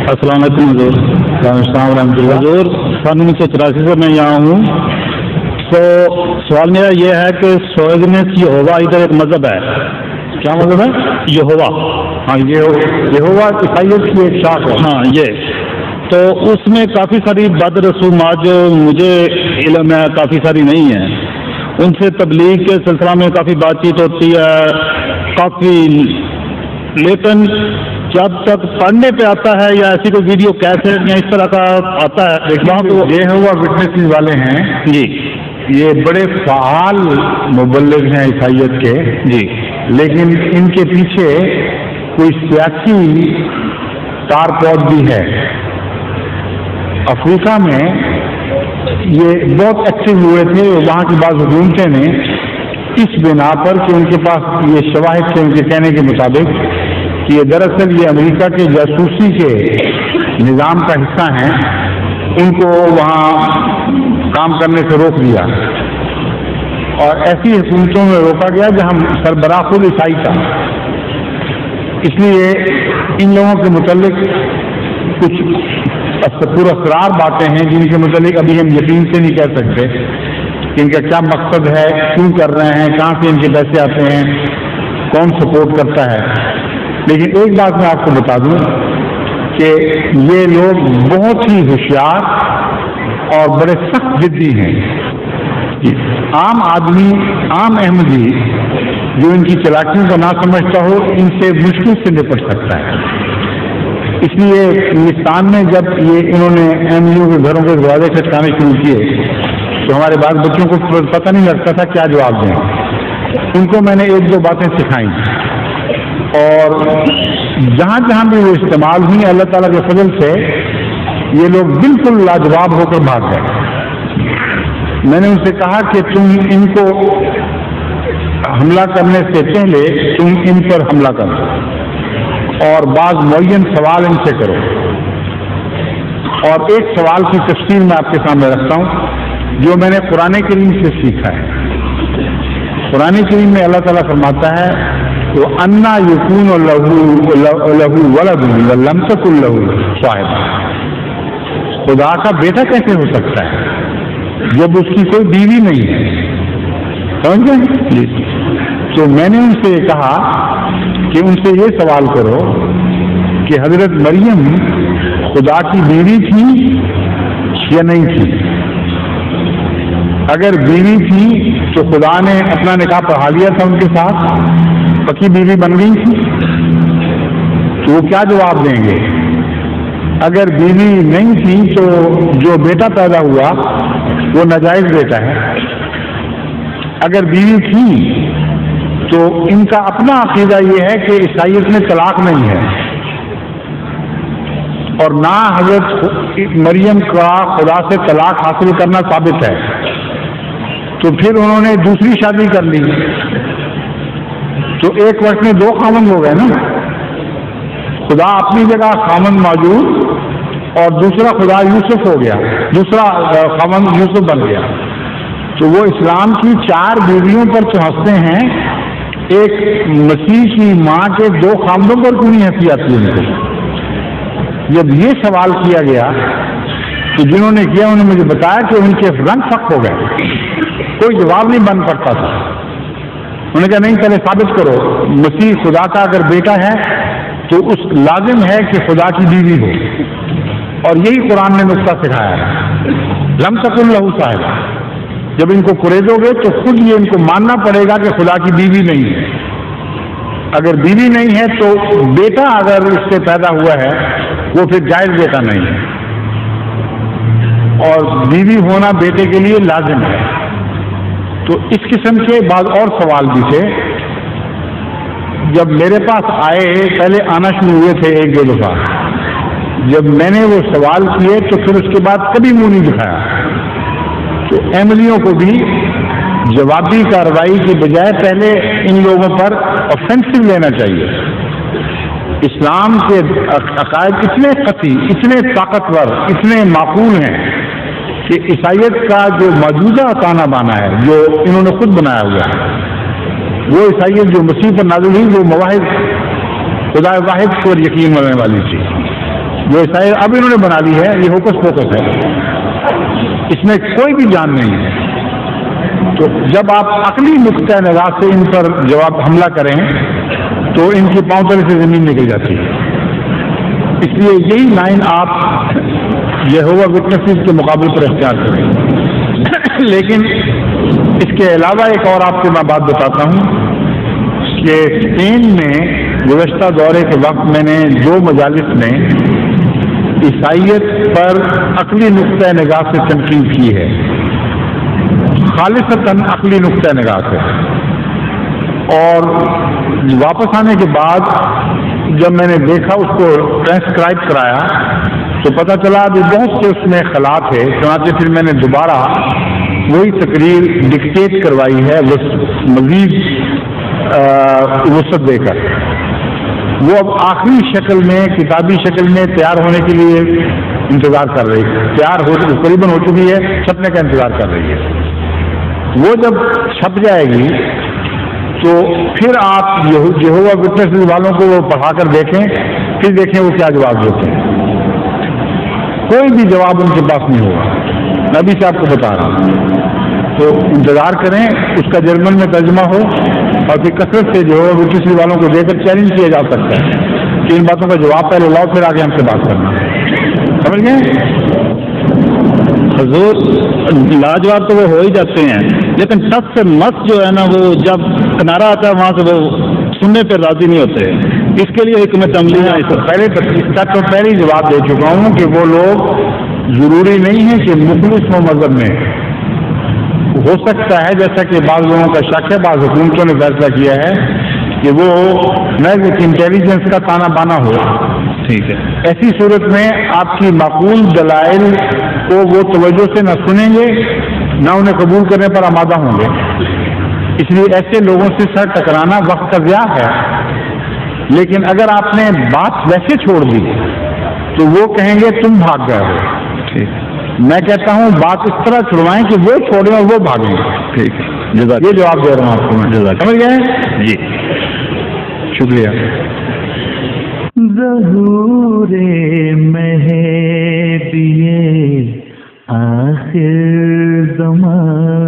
السلام علیکم حضور. السلام ورحمۃ اللہ. حضور 1984 سے میں یہاں ہوں. تو سوال میرا یہ ہے کہ سوئزنس یہوہ ادھر ایک مذہب ہے. کیا مطلب ہے؟ یہوہ. ہاں یہوہ عیسائیت کی ایک شاخ ہے. ہاں یہ تو اس میں کافی ساری بد رسومات جو مجھے علم ہے کافی ساری نہیں ہیں. ان سے تبلیغ کے سلسلہ میں کافی بات چیت ہوتی ہے کافی، لیکن جب تک پڑھنے پہ آتا ہے یا ایسی کوئی ویڈیو کیسٹ یا اس طرح کا آتا ہے وہاں تو یہوہ وٹنسز والے ہیں جی یہ بڑے فعال مبلغ ہیں عیسائیت کے جی لیکن ان کے پیچھے کوئی سیاسی تار پود بھی ہے. افریقہ میں یہ بہت ایکٹیو ہوئے تھے. وہاں کی بعض حکومتیں نے اس بنا پر کہ ان کے پاس یہ شواہد تھے ان کے کہنے کے مطابق کہ یہ دراصل یہ امریکہ کے جاسوسی کے نظام کا حصہ ہیں، ان کو وہاں کام کرنے سے روک دیا اور ایسی حکومتوں میں روکا گیا جہاں سربراہ خود عیسائی تھا. اس لیے ان لوگوں کے متعلق کچھ پراسرار باتیں ہیں جن کے متعلق ابھی ہم یقین سے نہیں کہہ سکتے کہ ان کا کیا مقصد ہے، کیوں کر رہے ہیں، کہاں سے ان کے پیسے آتے ہیں، کون سپورٹ کرتا ہے. لیکن ایک بات میں آپ کو بتا دوں کہ یہ لوگ بہت ہی ہوشیار اور بڑے سخت ضدی ہیں. عام آدمی، عام احمدی جو ان کی چلاکیوں کو نہ سمجھتا ہو ان سے مشکل سے نپٹ سکتا ہے. اس لیے ہندوستان میں جب یہ انہوں نے ایم یو کے گھروں کے دروازے کھٹکانے شروع کیے تو ہمارے بعض بچوں کو پتہ نہیں لگتا تھا کیا جواب دیں. ان کو میں نے ایک دو باتیں سکھائیں اور جہاں جہاں بھی وہ استعمال ہوئی اللہ تعالیٰ کے فضل سے یہ لوگ بالکل لاجواب ہو کر بھاگ گئے. میں نے ان سے کہا کہ تم ان کو حملہ کرنے سے پہلے تم ان پر حملہ کرو اور بعض معین سوال ان سے کرو. اور ایک سوال کی تفصیل میں آپ کے سامنے رکھتا ہوں جو میں نے قرآن کریم سے سیکھا ہے. قرآن کریم میں اللہ تعالیٰ فرماتا ہے تو انا یکون لہو ولد ولم تکن لہو صاحبہ. خدا کا بیٹا کیسے ہو سکتا ہے جب اس کی کوئی بیوی نہیں ہے؟ سمجھ گئے؟ تو میں نے ان سے کہا کہ ان سے یہ سوال کرو کہ حضرت مریم خدا کی بیوی تھی یا نہیں تھی؟ اگر بیوی تھی تو خدا نے اپنا نکاح پڑھا لیا تھا ان کے ساتھ، پکی بیوی بن گئی تھی. تو وہ کیا جواب دیں گے؟ اگر بیوی نہیں تھی تو جو بیٹا پیدا ہوا وہ ناجائز بیٹا ہے. اگر بیوی تھی تو ان کا اپنا عقیدہ یہ ہے کہ عیسائیت میں طلاق نہیں ہے اور نہ حضرت مریم کا خدا سے طلاق حاصل کرنا ثابت ہے. تو پھر انہوں نے دوسری شادی کر لی تو ایک وقت میں دو خاوند ہو گئے نا. خدا اپنی جگہ خاوند موجود اور دوسرا خدا یوسف ہو گیا، دوسرا خاوند یوسف بن گیا. تو وہ اسلام کی 4 بیویوں پر تو ہنستے ہیں، ایک مسیح کی ماں کے 2 خاوندوں پر کیوں نہیں ہنسی آتی ان کو؟ جب یہ سوال کیا گیا تو جنہوں نے کیا انہوں نے مجھے بتایا کہ ان کے رنگ سخت ہو گئے، کوئی جواب نہیں بن پڑتا تھا. انہوں نے کہا نہیں پہلے ثابت کرو مسیح خدا کا اگر بیٹا ہے تو اس لازم ہے کہ خدا کی بیوی ہو. اور یہی قرآن نے نقطہ سکھایا ہے لم تکن لہو صاحبہ. جب ان کو قریدو گے تو خود یہ ان کو ماننا پڑے گا کہ خدا کی بیوی نہیں ہے. اگر بیوی نہیں ہے تو بیٹا اگر اس سے پیدا ہوا ہے وہ پھر جائز بیٹا نہیں ہے اور بیوی ہونا بیٹے کے لیے لازم ہے. تو اس قسم کے بعض اور سوال بھی تھے. جب میرے پاس آئے پہلے آنا شروع ہوئے تھے 1-2 دفعہ، جب میں نے وہ سوال کیے تو پھر اس کے بعد کبھی منہ نہیں دکھایا. تو احمدیوں کو بھی جوابی کارروائی کی بجائے پہلے ان لوگوں پر آفینسو لینا چاہیے. اسلام کے عقائد اتنے قطعی، اتنے طاقتور، اتنے معقول ہیں کہ عیسائیت کا جو موجودہ تانا بانا ہے جو انہوں نے خود بنایا ہوا ہے، وہ عیسائیت جو مسیح پر نازل ہوئی وہ مواحد خدا واحد پر یقین کرنے والی تھی. جو عیسائی اب انہوں نے بنا لی ہے، یہ ہوکس پوکس ہے، اس میں کوئی بھی جان نہیں ہے۔ تو جب آپ عقلی نقطۂ نگاہ سے ان پر جواب حملہ کریں تو ان کی پاؤں تلے سے زمین نکل جاتی ہے۔ اس لیے یہی لائن آپ یہوہ وٹنسز کے مقابلے پر اختیار کریں۔ لیکن اس کے علاوہ ایک اور آپ کو میں بات بتاتا ہوں کہ اسپین میں گزشتہ دورے کے وقت میں نے 2 مجالس میں عیسائیت پر عقلی نقطۂ نگاہ سے تنقید کی ہے، خالصتاً عقلی نقطۂ نگاہ سے، اور واپس آنے کے بعد جب میں نے دیکھا اس کو ٹرانسکرائب کرایا تو پتہ چلا ابھی بہت سے اس میں خلا تھے، چنانچہ پھر میں نے دوبارہ وہی تقریر ڈکٹیٹ کروائی ہے مزید وسعت دے کر۔ وہ اب آخری شکل میں کتابی شکل میں تیار ہونے کے لیے انتظار کر رہی ہے، قریباً ہو چکی ہے، چھپنے کا انتظار کر رہی ہے۔ وہ جب چھپ جائے گی تو پھر آپ یہوہ وٹنسز والوں کو وہ پڑھا کر دیکھیں، پھر دیکھیں وہ کیا جواب دیتے ہیں۔ کوئی بھی جواب ان کے پاس نہیں ہوگا، میں ابھی سے آپ کو بتا رہا ہوں۔ تو انتظار کریں اس کا جرمن میں ترجمہ ہو، اور پھر کثرت سے یہوہ وٹنسز والوں کو دے کر چیلنج کیا جا سکتا ہے کہ ان باتوں کا جواب پہلے لاؤ پھر آگے ہم سے بات کرنا، سمجھ گئے؟ حضور لاجواب تو وہ ہو ہی جاتے ہیں، لیکن ٹس سے مس جو ہے نا، وہ جب کنارہ آتا ہے وہاں سے وہ سننے پہ راضی نہیں ہوتے، اس کے لیے حکمت عملی ہے۔ پہلے اس کا تو پہلے ہی جواب دے چکا ہوں کہ وہ لوگ ضروری نہیں ہے کہ مخلص ہوں مذہب میں۔ ہو سکتا ہے جیسا کہ بعض لوگوں کا شک ہے، بعض حکومتوں نے فیصلہ کیا ہے کہ وہ محض انٹیلیجنس کا تانا بانا ہو، ٹھیک ہے، ایسی صورت میں آپ کی معقول دلائل کو وہ توجہ سے نہ سنیں گے نہ انہیں قبول کرنے پر آمادہ ہوں گے۔ اس لیے ایسے لوگوں سے سر ٹکرانا وقت کا ضیاع ہے۔ لیکن اگر آپ نے بات ویسے چھوڑ دی تو وہ کہیں گے تم بھاگ گئے ہو۔ ٹھیک، میں کہتا ہوں بات اس طرح چھڑوائیں کہ وہ چھوڑیں اور وہ بھاگیں۔ ٹھیک، یہ جواب دے رہا ہوں آپ کو میں، سمجھ گئے؟ جی، شکریہ۔ ظہور مہدی آخر زمان